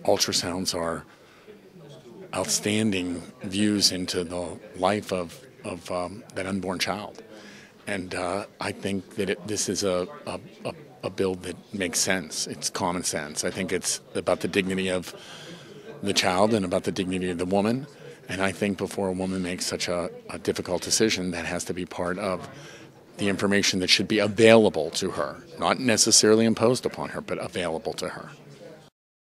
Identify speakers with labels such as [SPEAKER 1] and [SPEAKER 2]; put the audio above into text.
[SPEAKER 1] ultrasounds are outstanding views into the life of that unborn child. And I think that this is a bill that makes sense. It's common sense. I think it's about the dignity of the child and about the dignity of the woman. And I think before a woman makes such a difficult decision, that has to be part of the information that should be available to her, not necessarily imposed upon her, but available to her.